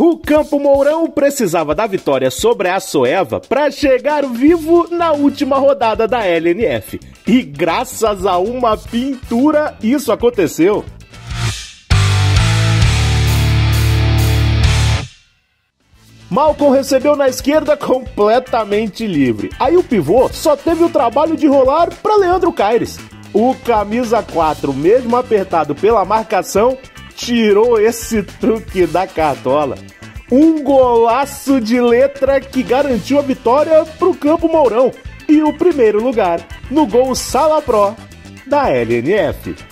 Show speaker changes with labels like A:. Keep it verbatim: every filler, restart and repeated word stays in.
A: O Campo Mourão precisava da vitória sobre a Soeva para chegar vivo na última rodada da L N F. E graças a uma pintura, isso aconteceu. Malcolm recebeu na esquerda completamente livre. Aí o pivô só teve o trabalho de rolar para Leandro Caires. O camisa quatro, mesmo apertado pela marcação, tirou esse truque da cartola. Um golaço de letra que garantiu a vitória pro Campo Mourão e o primeiro lugar no gol Sala Pro da L N F.